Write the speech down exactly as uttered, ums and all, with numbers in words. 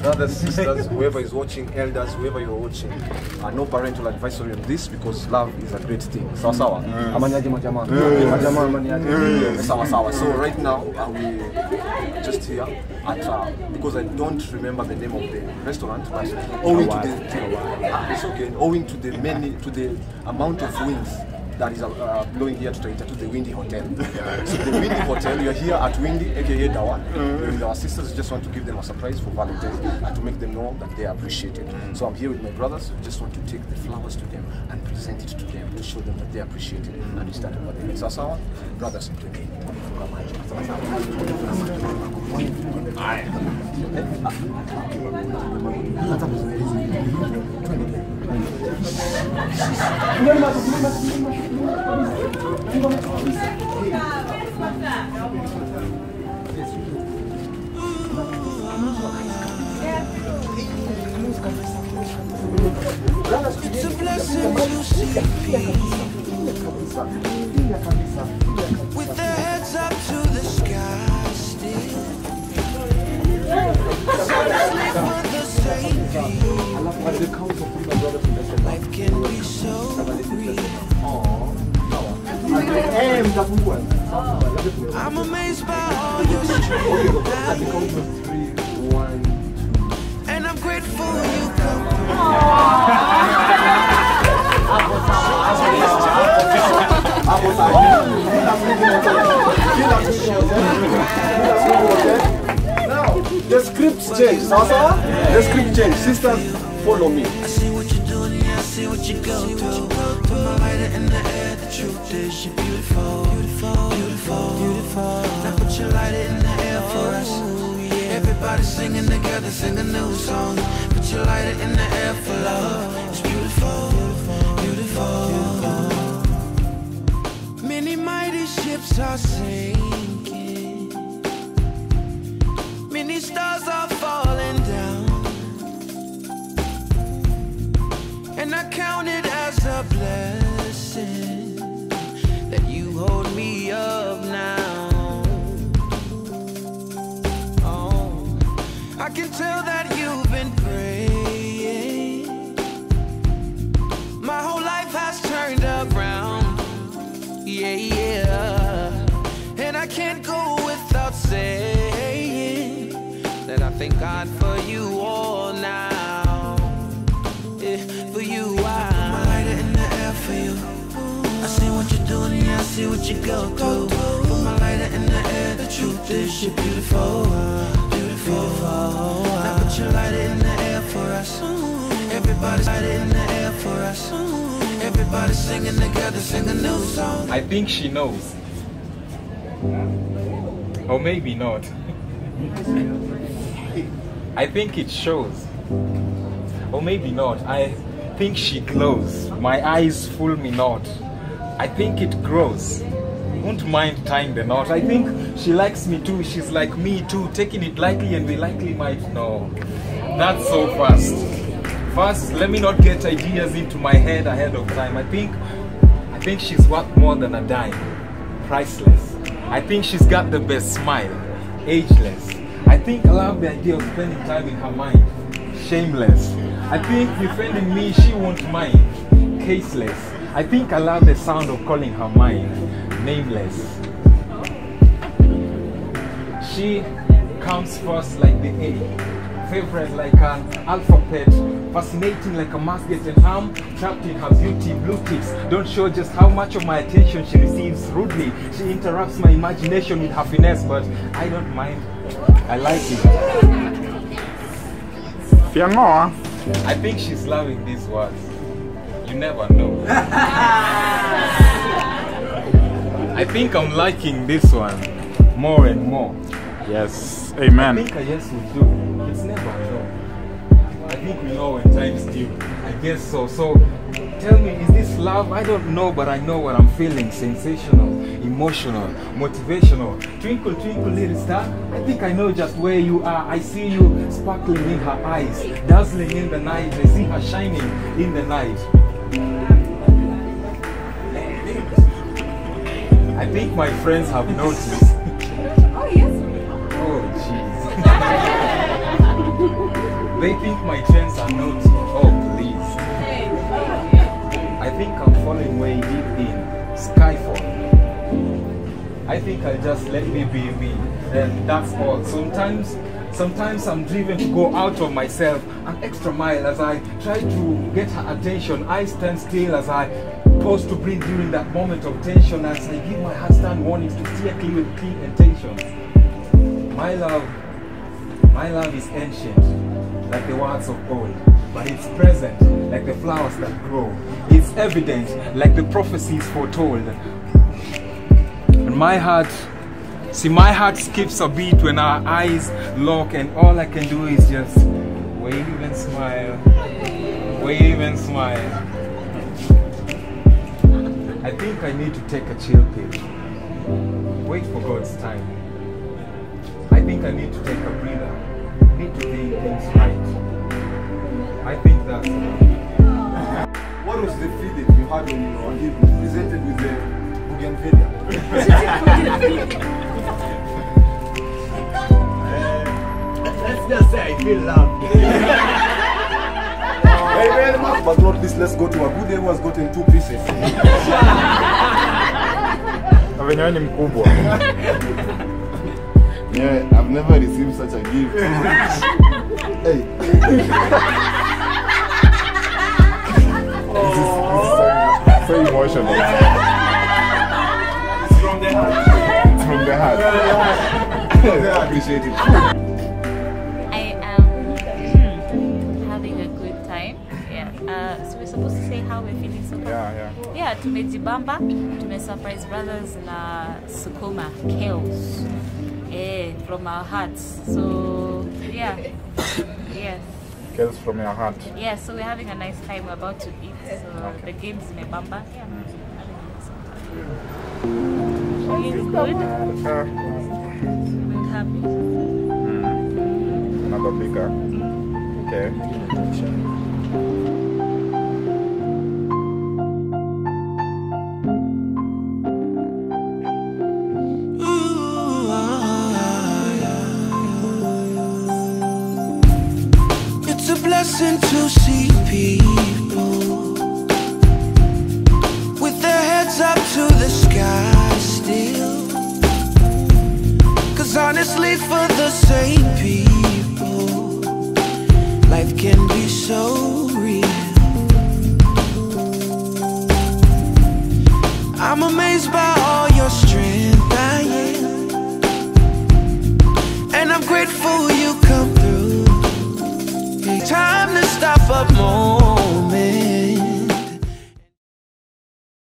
brothers, sisters, whoever is watching, elders, whoever you're watching, uh, no parental advisory on this because love is a great thing. Sawa sawa. Amaniaje majama. Majama amaniaje. Sawa sawa. So right now uh, we just here at uh, because I don't remember the name of the restaurant, but owing to the uh, it's okay, owing to the many to the amount of winds that is uh, blowing here to Taita to the Windy Hotel. So the Windy Hotel, you're here at Windy, aka Dawa, mm-hmm. with our sisters. Just want to give them a surprise for Valentine's and to make them know that they are appreciated. Mm-hmm. So I'm here with my brothers. Just want to take the flowers to them and present it to them to show them that they are appreciated. Mm-hmm. And we start over there. So sawa, brothers, to me. It's a blessing to see with their heads up to the sky still. For the same life can be so real. I'm amazed by all your strength, and I'm grateful you come. Now, the scripts change. Sasa, the script change. Sisters, follow me. I see what you're doing, yeah, I see what you go through. Put my lighter in the air, the truth is you're beautiful, beautiful, beautiful, beautiful. Now put your lighter in the air for us. Everybody singing together, sing a new song. Put your lighter in the air for love. It's beautiful, beautiful, beautiful. Many mighty ships are sinking, many stars are falling down, and I count it as a blessing that you hold me up now. Oh, I can tell that you've been praying. My whole life has turned around. Yeah, yeah, and I can't go without saying that I thank God for you all now. Yeah, for you, I put my lighter in the air for you. I see what you're doing, yeah, I see what you go through. Put my lighter in the air, the truth is you're beautiful, beautiful. Now put your lighter in the air for us. Everybody's lighter in the air for us. Everybody singing together, sing a new song. I think she knows. Or maybe not. I think it shows. Or maybe not. I think she glows. My eyes fool me not. I think it grows. Won't mind tying the knot. I think she likes me too. She's like me too. Taking it lightly and we likely might know. That's so fast. First, let me not get ideas into my head ahead of time. I think, I think she's worth more than a dime, priceless. I think she's got the best smile, ageless. I think I love the idea of spending time in her mind, shameless. I think befriending me, she won't mind, caseless. I think I love the sound of calling her mine, nameless. She comes first like the A, favorite like an alphabet, fascinating like a musket and arm, trapped in her beauty, blue tips don't show just how much of my attention she receives rudely. She interrupts my imagination with her finesse, but I don't mind. I like it. Fear more. I think she's loving these words. You never know. I think I'm liking this one more and more. Yes, amen. I think I yes will do. It's never no. I think we know when time's due. I guess so. So tell me, is this love? I don't know, but I know what I'm feeling. Sensational, emotional, motivational. Twinkle, twinkle, little star. I think I know just where you are. I see you sparkling in her eyes, dazzling in the night. I see her shining in the night. I think my friends have noticed. Oh, yes. Oh, jeez. They think my trends are naughty. Oh, please. I think I'm falling way deep in Skyfall. I think I'll just let me be me, and that's all. Sometimes, sometimes I'm driven to go out of myself an extra mile as I try to get her attention. I stand still as I pause to breathe during that moment of tension, as I give my handstand warnings to steer clear with clean intentions. My love, my love is ancient, like the words of old, but it's present, like the flowers that grow. It's evident, like the prophecies foretold. And my heart, see my heart skips a beat when our eyes lock, and all I can do is just wave and smile, wave and smile. I think I need to take a chill pill, wait for God's time. I think I need to take a breather, need to think things right. I think that's What was the feeling you had when you were presented with the Bougainvillea? Let's just say I feel loved. Very, very much. But not least, let's go to a good day who has gotten two pieces. Venyewe ni mkubwa. Yeah, I've never received such a gift. Hey. This is, this is so emotional. It's from the heart. It's from the heart. I appreciate it. I am having a good time. Yeah. Uh, so we're supposed to say how we're feeling so far. Yeah, yeah. Yeah, tumejibamba, tume surprise brothers na Sukuma Chaos. Eh, from our hearts. So yeah. Yes. Kills from your heart. Yeah, so we're having a nice time. We're about to eat. So Okay. the game's mebamba. Yeah. Feeling good. Uh, We're happy. mm. Another bigger. Okay. It's a blessing to see people with their heads up to the sky still. Cause honestly, for the same people, life can be so real. I'm amazed by all your strength, I am. And I'm grateful you come through. Time to stop up more.